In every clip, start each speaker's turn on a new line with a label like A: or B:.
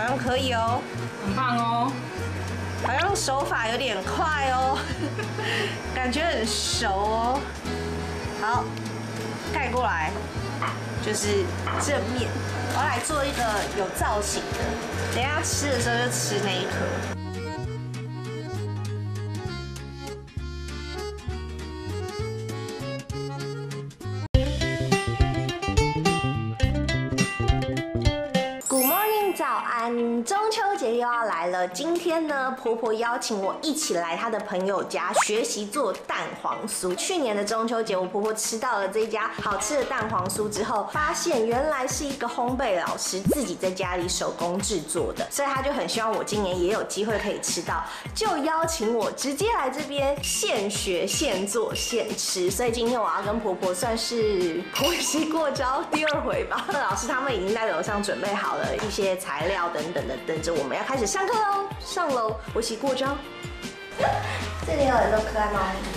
A: 像可以哦，
B: 很棒哦，
A: 好像手法有点快哦，感觉很熟哦。好，盖过来就是正面。我要来做一个有造型的，等一下吃的时候就吃那一颗。早安，中秋节又要来了。今天呢，婆婆邀请我一起来她的朋友家学习做蛋黄酥。去年的中秋节，我婆婆吃到了这家好吃的蛋黄酥之后，发现原来是一个烘焙老师自己在家里手工制作的，所以她就很希望我今年也有机会可以吃到，就邀请我直接来这边现学现做现吃。所以今天我要跟婆婆算是婆媳过招第2回吧。老师他们已经在楼上准备好了一些材料等等的，等着我们要开始上课喽！上楼，婆媳过招。这里有很多可爱猫咪。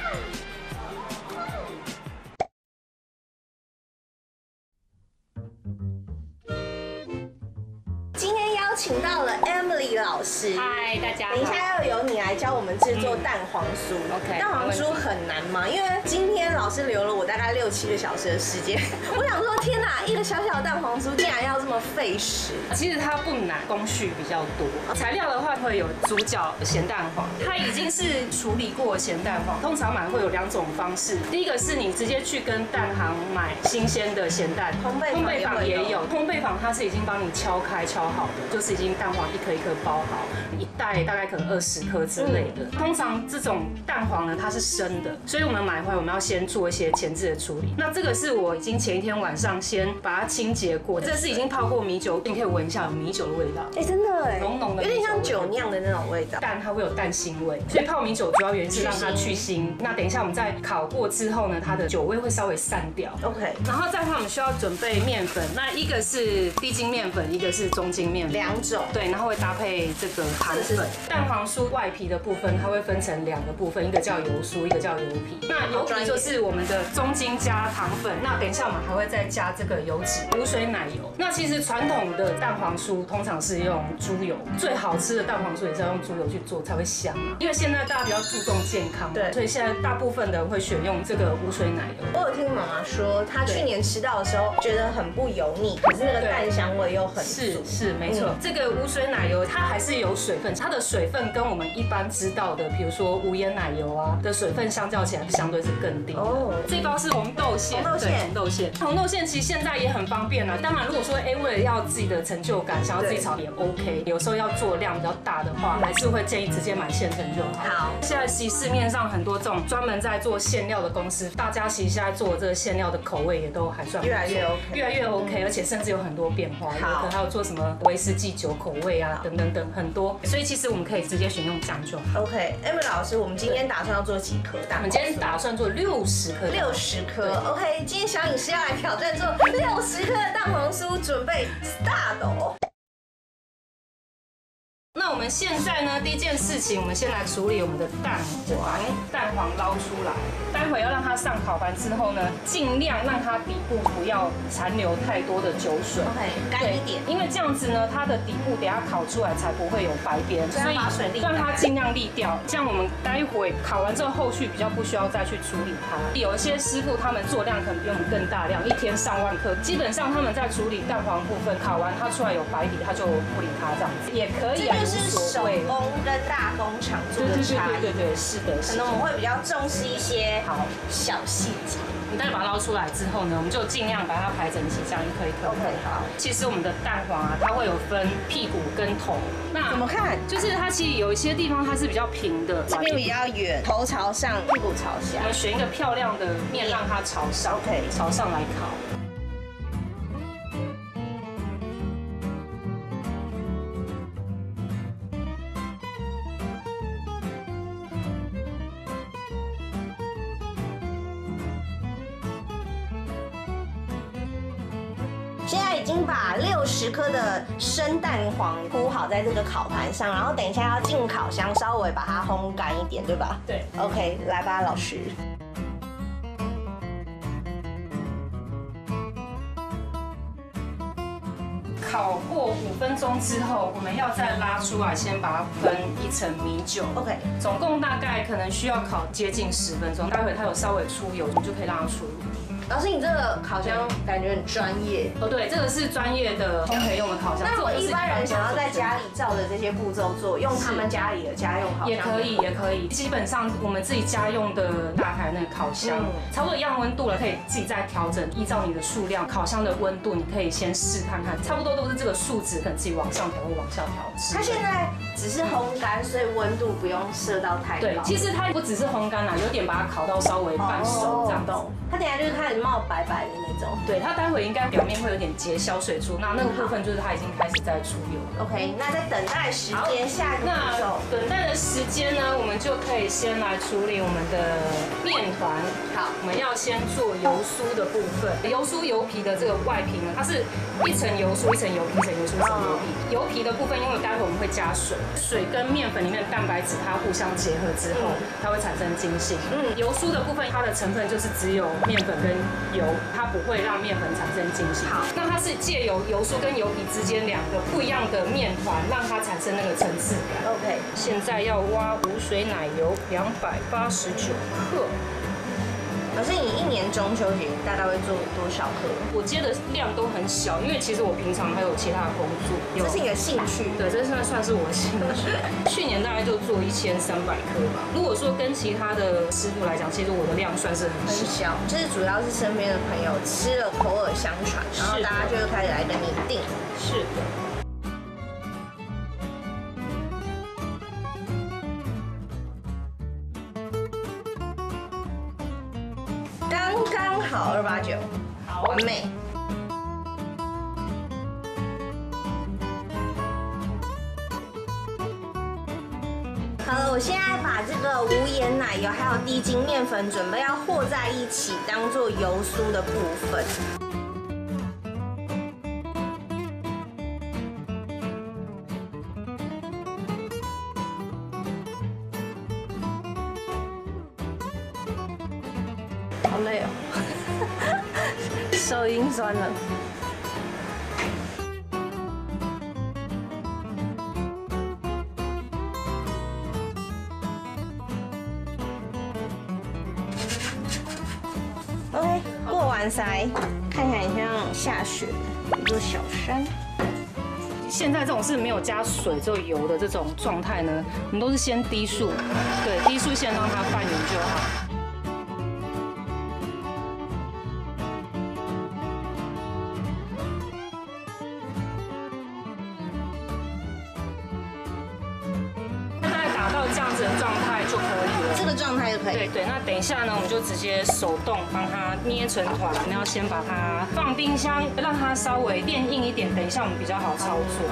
A: 今天邀请到了 Emily 老师。
B: 嗨，大家好。
A: 等一下要由你来教我们制作蛋黄酥。
B: OK。
A: 蛋黄酥很难吗？因为今天老师留了我大概6、7个小时的时间，我想说，天哪，一个小小的蛋黄酥竟然要这么费时。
B: 其实它不难，工序比较多。材料的话会有猪脚咸蛋黄，它已经是处理过的咸蛋黄。通常买会有2种方式，第一个是你直接去跟蛋行买新鲜的咸蛋，烘焙坊也有。烘焙坊它是已经帮你敲开敲好的，就是已经蛋黄一颗一颗包好，一袋大概可能20颗之类的。通常这种蛋黄呢，它是生的，所以我们买回来我们要先做一些前置的处理。那这个是我已经前一天晚上先把它清洁过，这是已经泡过米酒，你可以闻一下有米酒的味道。
A: 哎，真的哎，
B: 浓浓的，
A: 有点像酒酿的那种味道。
B: 蛋它会有蛋腥味，所以泡米酒主要原因是让它去腥。那等一下我们在烤过之后呢，它的酒味会稍微散掉。
A: OK。
B: 然后再的话，我们需要准备面粉，那一个是低筋面粉，一个是中筋面粉
A: ，2种。
B: 对，然后会搭配这个糖粉。蛋黄酥外皮的部分，它会分成2个部分，一个叫油酥，一个叫油皮。那油皮就是我们的中筋加糖粉。那等一下我们还会再加这个油脂，无水奶油。那其实传统的蛋黄酥通常是用猪油，最好吃的蛋黄酥也是要用猪油去做才会香啊。因为现在大家比较注重健康，对，所以现在大部分的人会选用这个无水奶油。
A: 我有听妈妈说，她去年吃到的时候觉得很不油腻，可是那个蛋香味又很足。
B: 是没错。这个无水奶油它还是有水分，它的水分跟我们一般知道的，比如说无盐奶油啊的水分相较起来，相对是更低的。哦，这包是红豆馅，红豆馅其实现在也很方便啊。当然，如果说为了要自己的成就感，想要自己炒也 OK。有时候要做量比较大的话，还是会建议直接买现成就好。好，现在其实市面上很多这种专门在做馅料的公司，大家其实现在做的这个馅料的口味也都还算
A: 越来越 OK，
B: 而且甚至有很多变化。好，还有做什么威士忌酒口味啊，等等等很多。所以其实我们可以直接选用这样就好。
A: OK，Emily 老师，我们今天打算要做几颗蛋？
B: 我们今天打算做60颗。
A: 60颗。OK， 今天小影师要来挑战做60颗的蛋黄酥，准备 start 哦。
B: 那我们现在呢，第一件事情，我们先来处理我们的蛋黄，蛋黄捞出来。待会要让它上烤盘之后呢，尽量让它底部不要残留太多的酒水
A: ，OK， 干一点，
B: 因为这样子呢，它的底部等下烤出来才不会有白边，
A: 所以把水沥，
B: 让它尽量沥掉。这样我们待会烤完之后，后续比较不需要再去处理它。有一些师傅他们做量可能比我们更大量，一天上万颗，基本上他们在处理蛋黄部分，烤完它出来有白底，他就不理它这样子，也可以啊。
A: 这就是手工跟大工厂做的差异。
B: 对，是的。
A: 可能我们会比较重视一些小细节。
B: 你待会把它捞出来之后呢，我们就尽量把它排整齐，这样一颗一颗。
A: OK， 好。
B: 其实我们的蛋黄啊，它会有分屁股跟头。那
A: 怎么看？
B: 就是它其实有一些地方它是比较平的，
A: 这边比较圆，头朝上，屁股朝下。
B: 我们选一个漂亮的面，让它朝上。
A: OK，
B: 朝上来烤。
A: 现在已经把60颗的生蛋黄铺好在这个烤盘上，然后等一下要进烤箱，稍微把它烘干一点，对吧？
B: 对。
A: OK， 来吧，老师。
B: 烤烤过5分钟之后，我们要再拉出来，先把它分一层米酒。
A: OK，
B: 总共大概可能需要烤接近10分钟。待会它有稍微出油，你就可以让它出炉。
A: 老师，你这个烤箱感觉很专业
B: 哦，对，这个是专业的烘焙用的烤箱。
A: 那我一般人想要在家里照着这些步骤做，用他们家里的家用烤箱
B: 也可以，也可以。基本上我们自己家用的大台那个烤箱，差不多一样温度了，可以自己再调整，依照你的数量，烤箱的温度，你可以先试看看，差不多都是这个数值，可能自己往上调或往下调。
A: 它现在只是烘干，所以温度不用设到太高。
B: 对，其实它不只是烘干啦，有点把它烤到稍微半熟这样子。
A: 它等下就是开始冒白白的那种。
B: 对，它待会应该表面会有点结消水珠，那个部分就是它已经开始在出油了。
A: OK， 那在等待时间下一个步骤。
B: 等待的时间呢，我们就可以先来处理我们的面团。
A: 好，
B: 我们要先做油酥的部分。油酥油皮的这个外皮呢，它是一层油酥，一层油皮，一层油酥，一层油皮。油皮的部分，因为待会我们会加水，水跟面粉里面的蛋白质它互相结合之后，它会产生筋性。油酥的部分，它的成分就是只有面粉跟油，它不会让面粉产生筋性。好，那它是借由油酥跟油皮之间2个不一样的面团，让它产生那个层次感。
A: OK，
B: 现在要挖无水奶油289克。
A: 老师，你一年中秋节大概会做多少颗？
B: 我接的量都很小，因为其实我平常还有其他的工作。
A: 这是你的兴趣？
B: 对，这算是我的兴趣。去年大概就做1300颗吧。如果说跟其他的师傅来讲，其实我的量算是很小。
A: 就是主要是身边的朋友吃了口耳相传，然后大家就会开始来跟你订。
B: 是的。
A: 刚刚好289，好完美。好了，我现在把这个无盐奶油还有低筋面粉准备要和在一起，当做油酥的部分。好累哦，手已经酸了。OK， 过完筛，看起来很像下雪一座小山。
B: 现在这种是没有加水只有油的这种状态呢，我们都是先低速，对，低速先让它拌匀就好。达到这样子的状态就可以了。
A: 这个状态就可以。
B: 对，那等一下呢，我们就直接手动帮它捏成团。我们要先把它放冰箱，让它稍微变硬一点，等一下我们比较好操作。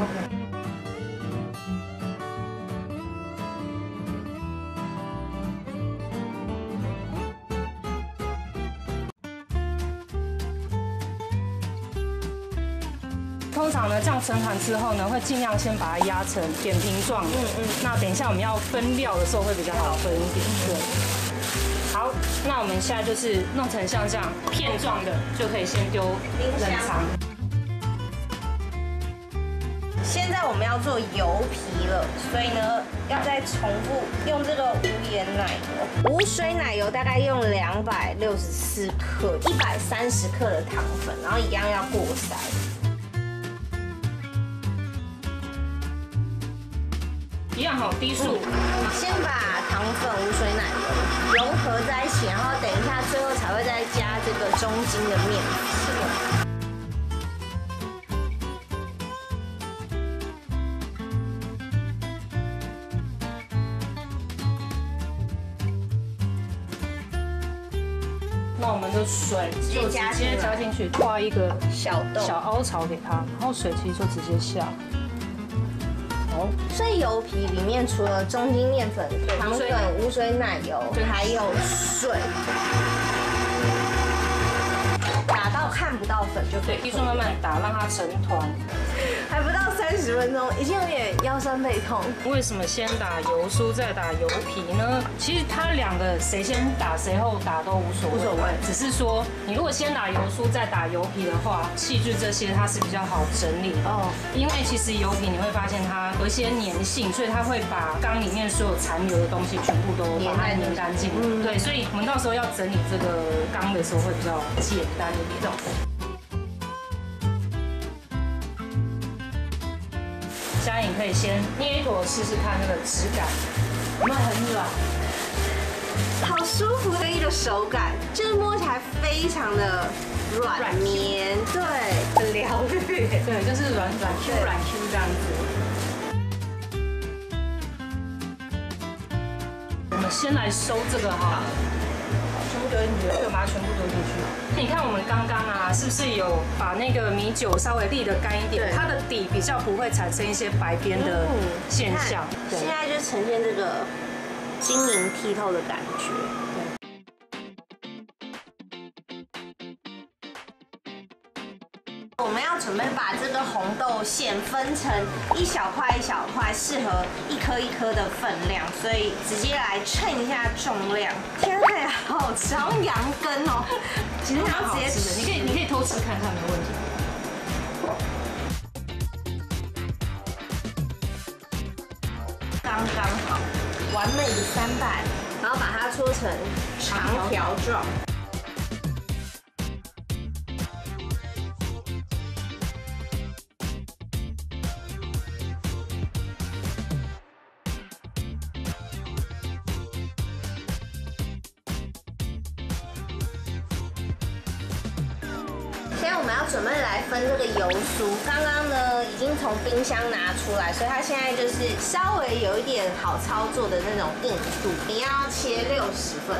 B: 通常呢，这样成团之后呢，会尽量先把它压成扁平状。那等一下我们要分料的时候会比较好分一点。对。好，那我们现在就是弄成像这样片状的，就可以先丢冷藏。
A: 现在我们要做油皮了，所以呢，要再重复用这个无盐奶油，无水奶油大概用264克，130克的糖粉，然后一样要过筛。
B: 一样好，低速。
A: 先把糖粉、无水奶油融合在一起，然后等一下最后才会再加这个中筋的面粉。
B: 那我们的水就直接加进去，画一个
A: 小洞、
B: 小凹槽给它，然后水其实就直接下。
A: 所以油皮里面除了中筋面粉、糖粉、无水奶油，还有水，打到看不到粉就可以。
B: 低速慢慢打，让它成团。
A: 还不到30 分钟，已经有点腰酸背痛。
B: 为什么先打油酥再打油皮呢？其实它两个谁先打谁后打都无所谓，只是说你如果先打油酥再打油皮的话，器具这些它是比较好整理的哦。因为其实油皮你会发现它有一些粘性，所以它会把缸里面所有残留的东西全部都把它粘干净。对，所以我们到时候要整理这个缸的时候会比较简单一点。嘉颖可以先捏一坨试试看那个质感，有没有很软？
A: 好舒服的一个手感，就是摸起来非常的软绵，对，很疗愈，
B: 对，就是软 Q 这样子。我们先来收这个哈，全部丢进去，对，把它全部丢进去。你看我们刚刚啊，是不是有把那个米酒稍微沥得干一点，它的底比较不会产生一些白边的现象。
A: 现在就呈现这个晶莹剔透的感觉。我们要准备把这个红豆馅分成一小块一小块，适合一颗一颗的分量，所以直接来称一下重量。天哪，好好吃，好像羊羹哦。
B: 其实蛮好吃的，你可以偷吃看看，没问题。
A: 刚刚好，完美的3瓣，然后把它搓成长条状。现在我们要准备来分这个油酥，刚刚呢已经从冰箱拿出来，所以它现在就是稍微有一点好操作的那种硬度。你要切60份。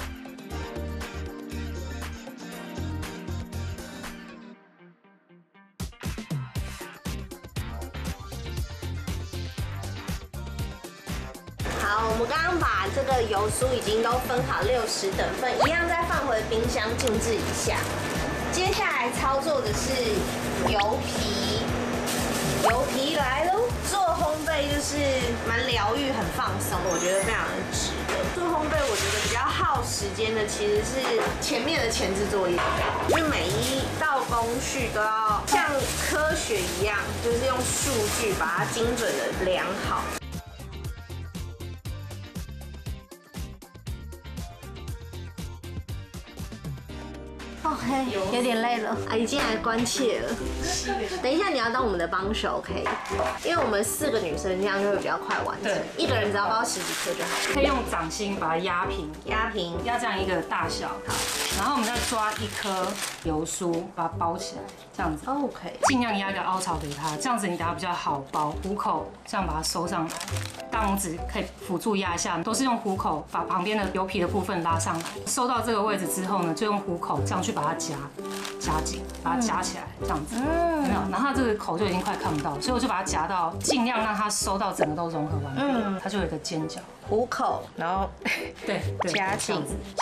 A: 好，我们刚刚把这个油酥已经都分好60等份，一样再放回冰箱静置一下。接下来操作的是油皮，油皮来喽。做烘焙就是蛮疗愈、很放松，我觉得非常的值得。做烘焙我觉得比较耗时间的其实是前面的前置作业，就是每一道工序都要像科学一样，就是用数据把它精准的量好。OK， 有点累了，阿姨进来关切了。等一下你要当我们的帮手 ，OK？ 因为我们4个女生，这样就会比较快完成。一个人只要包10几颗就好。
B: 可以用掌心把它压平，压这样一个大小。好，然后我们再抓1颗油酥，把它包起来，这样子。
A: OK。
B: 尽量压一个凹槽给它，这样子你等下比较好包。虎口这样把它收上来，大拇指可以辅助压一下，都是用虎口把旁边的油皮的部分拉上来。收到这个位置之后呢，就用虎口这样去把它夹紧，把它夹起来，这样子。没有，然后它这个口就已经快看不到，所以我就把它夹到，尽量让它收到整个都融合完毕，它就有一个尖角。
A: 虎口，然后
B: 对，
A: 夹紧。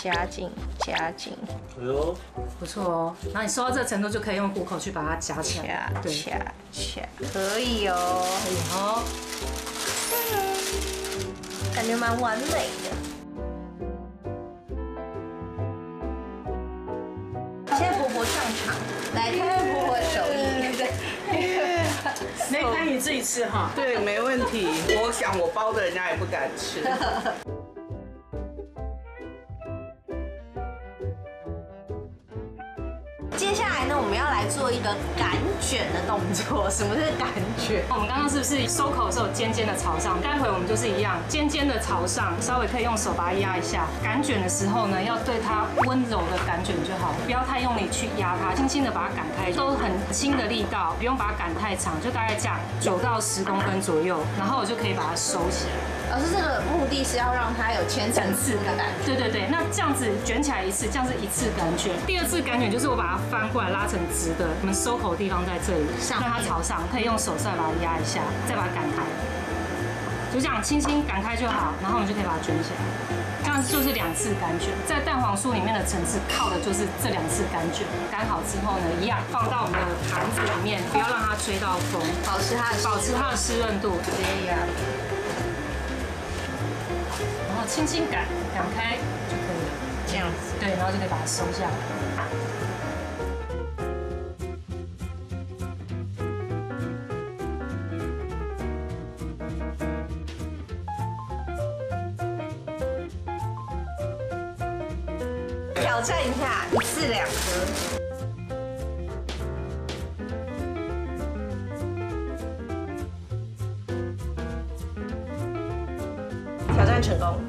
B: 哎呦，不错哦。然后你收到这个程度，就可以用虎口去把它夹起来。
A: 掐，可以哦，
B: 可以哦。
A: 感觉蛮完美的。现在婆婆上场，来看看婆婆的手艺。
B: 那你自己吃哈。
C: 对，没问题。我想我包的人家也不敢吃。
A: 接下来呢，我们要来做一个擀卷的动作。什么是擀卷？
B: 我们刚刚是不是收口的时候尖尖的朝上？待会我们就是一样，尖尖的朝上，稍微可以用手把它压一下。擀卷的时候呢，要对它温柔的擀卷就好，不要太用力去压它，轻轻的把它擀开，都很轻的力道，不用把它擀太长，就大概这样9到10公分左右，然后我就可以把它收起来。
A: 老师，这个目的是要让它有千层次的感觉。
B: 对，那这样子卷起来一次，这样是1次擀卷。第2次擀卷就是我把它翻过来拉成直的，我们收口的地方在这里，让它朝上，可以用手再把它压一下，再把它擀开。 就这样轻轻擀开就好，然后我们就可以把它卷起来。这样就是2次擀卷，在蛋黄酥里面的层次靠的就是这2次擀卷。擀好之后呢，一样放到我们的盘子里面，不要让它吹到风，
A: 保持它的
B: 湿润度，直接压，然后轻轻擀开就可以了。
A: 这样子，
B: 对，然后就可以把它收下来。
A: 挑战一下，1次2颗。挑战成功。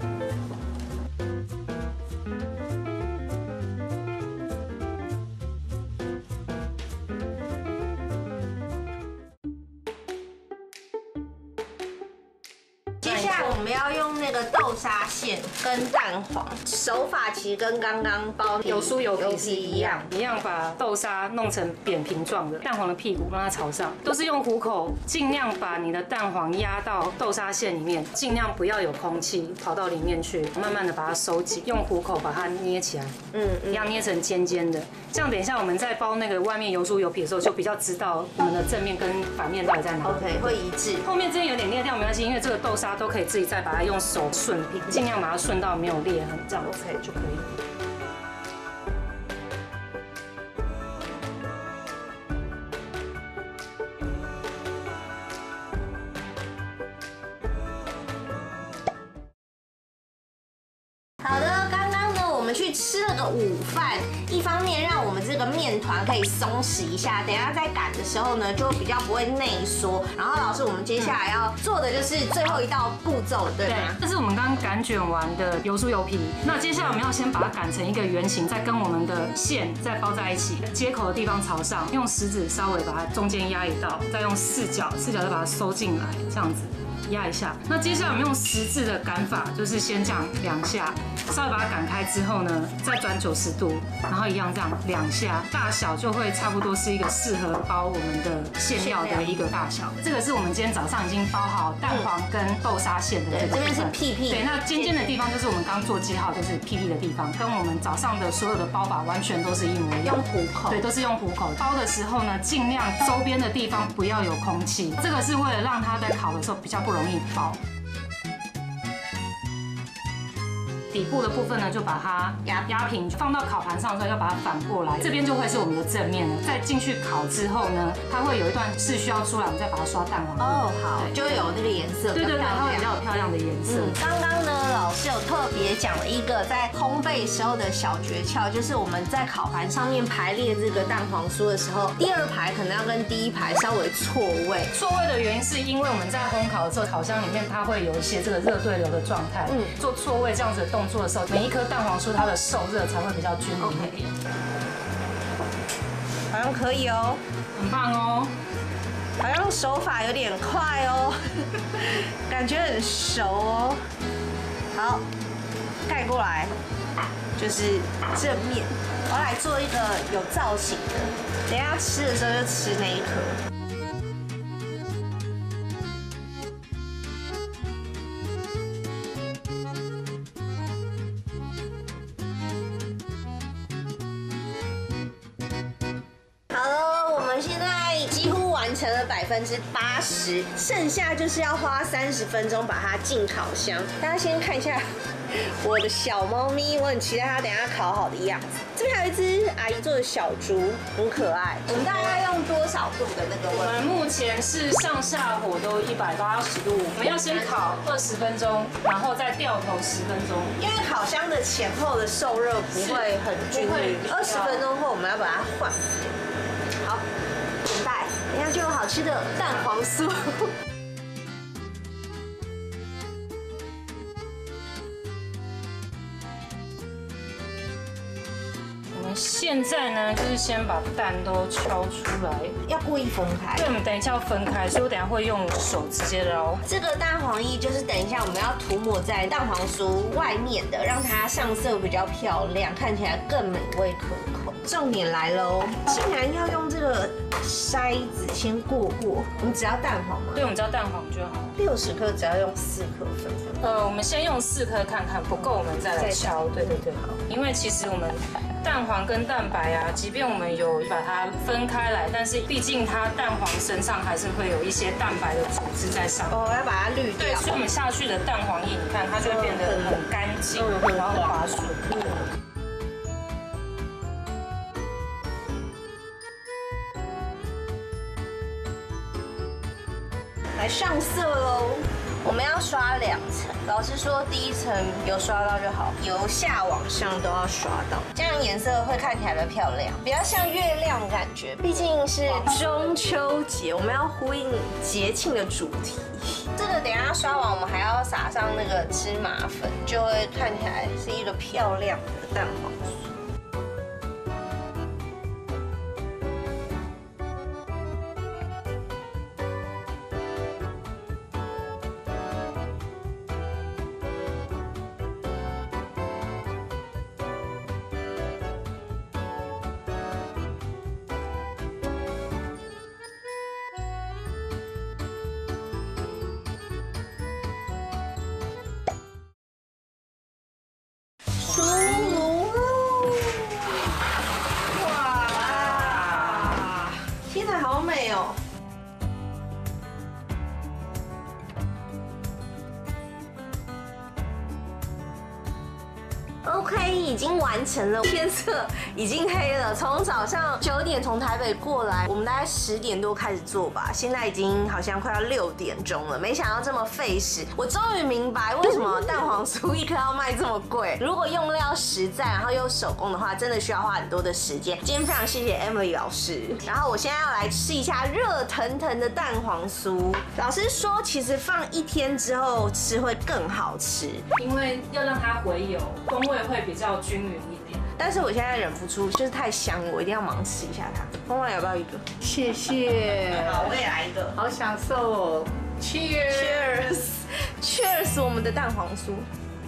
A: 接下来我们要用那个豆沙馅跟蛋黄，手法其实跟刚刚包
B: 有酥有皮是一样，把豆沙弄成扁平状的，蛋黄的屁股让它朝上，都是用虎口，尽量把你的蛋黄压到豆沙馅里面，尽量不要有空气跑到里面去，慢慢的把它收紧，用虎口把它捏起来，一样捏成尖尖的，这样等一下我们在包那个外面有酥有皮的时候，就比较知道我们的正面跟反面到底在哪里。
A: OK， 会一致。
B: 后面这边有点裂掉没关系，因为这个豆沙都可以自己再把它用手顺平，尽量把它顺到没有裂痕，这样 OK 就可以。
A: 好的，刚刚呢，我们去吃了个午饭，一方面让我们这个面团可以松弛一下，等一下在擀的时候呢，就比较不会内缩。然后老师，我们接下来要做的就是最后一道步骤，对吗？
B: 这是我们刚刚擀卷完的油酥油皮。那接下来我们要先把它擀成一个圆形，再跟我们的馅再包在一起，接口的地方朝上，用食指稍微把它中间压一道，再用四角再把它收进来，这样子。压一下，那接下来我们用10字的擀法，就是先这样2下，稍微把它擀开之后呢，再转90度，然后一样这样2下，大小就会差不多是一个适合包我们的馅料的一个大小。这个是我们今天早上已经包好蛋黄跟豆沙馅的这个部分。
A: 这边是屁屁。
B: 对，那尖尖的地方就是我们刚做记号，就是屁屁的地方，跟我们早上的所有的包法完全都是一模一样。
A: 用虎口。
B: 对，都是用虎口。包的时候呢，尽量周边的地方不要有空气，这个是为了让它在烤的时候比较不容易爆。底部的部分呢，就把它压平，放到烤盘上的时候要把它反过来，这边就会是我们的正面了。再进去烤之后呢，它会有一段是需要出来，我们再把它刷蛋黄。
A: 哦，好，就会有那个颜色。
B: 对，它会比较有漂亮的颜色。
A: 刚刚呢，老师有特别讲了一个在烘焙时候的小诀窍，就是我们在烤盘上面排列这个蛋黄酥的时候，第2排可能要跟第1排稍微错位。
B: 错位的原因是因为我们在烘烤的时候，烤箱里面它会有一些这个热对流的状态。做错位这样子的动作的时候，每一颗蛋黄酥它的受热才会比较均匀一点。
A: 好像可以哦，
B: 很棒哦。
A: 好像手法有点快哦，感觉很熟哦。好，盖过来就是正面。我要来做一个有造型的，等一下吃的时候就吃那一颗。成了80%，剩下就是要花30分钟把它进烤箱。大家先看一下我的小猫咪，我很期待它等一下烤好的样子。这边还有一只阿姨做的小猪，很可爱。我们大概用多少度的那个温度？
B: 我们目前是上下火都180度，我们要先烤20分钟，然后再掉头10分钟。
A: 因为烤箱的前后的受热不会很均匀，20分钟后我们要把它换。好，等待。等一下就有好吃的蛋黄酥。
B: 我们现在呢，就是先把蛋都敲出来，
A: 要故意分开。
B: 对，我们等一下要分开，所以我等一下会用手直接捞。
A: 这个蛋黄液就是等一下我们要涂抹在蛋黄酥外面的，让它上色比较漂亮，看起来更美味可口。 重点来喽，竟然要用这个筛子先过。我们只要蛋黄吗？
B: 对，我们只要蛋黄就好。
A: 60颗只要用4颗粉。
B: 我们先用4颗看看，不够我们再来敲。对，好。因为其实我们蛋黄跟蛋白啊，即便我们有把它分开来，但是毕竟它蛋黄身上还是会有一些蛋白的组织在上面。
A: 哦，要把它滤掉。
B: 对，所以我们下去的蛋黄液，你看它就会变得很干净，然后很滑顺。
A: 来上色喽！我们要刷2层，老师说第1层有刷到就好，由下往上都要刷到，这样颜色会看起来比较漂亮，比较像月亮的感觉。毕竟是中秋节，我们要呼应节庆的主题。这个等一下刷完，我们还要撒上那个芝麻粉，就会看起来是一个漂亮的蛋黄酥。出炉喽！哇，天哪，好美哦！OK， 已经完成了，天色已经黑了。从早上9点从台北过来，我们大概10点多开始做吧，现在已经好像快要6点钟了。没想到这么费时，我终于明白为什么蛋黄酥1颗要卖这么贵。如果用料实在，然后又手工的话，真的需要花很多的时间。今天非常谢谢 Emily 老师，然后我现在要来吃一下热腾腾的蛋黄酥。老师说，其实放1天之后吃会更好吃，
B: 因为要让它回油，风味会比较均匀一点。
A: 但是我现在忍不住，就是太香了，我一定要盲吃一下它。风妈要不要一个？
D: 谢谢，
C: 好，我也来一个。
D: 好享受哦。Cheers！
A: Cheers！ 我们的蛋黄酥。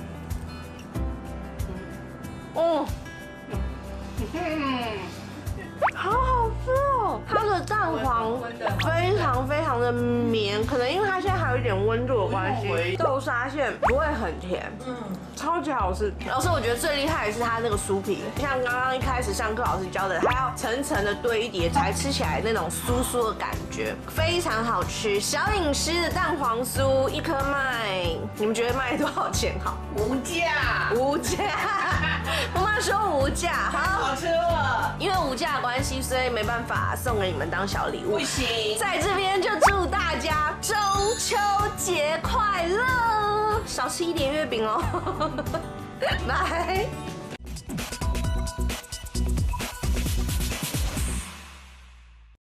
A: 哦，好好吃哦！它的蛋黄非常的绵，可能因为它现在还有一点温度的关系，豆沙馅不会很甜，超级好吃。老师，我觉得最厉害的是它那个酥皮，像刚刚一开始上课老师教的，它要层层的堆叠才吃起来那种酥酥的感觉，非常好吃。小饮诗的蛋黄酥1颗卖，你们觉得卖多少钱好？
C: 无价，
A: 无价。我妈说无价，
C: 好吃了。
A: 因为无价的关系，所以没办法送给你们当小礼物。
C: 不行，
A: 在这边就祝大家中秋节快乐，少吃一点月饼哦。拜。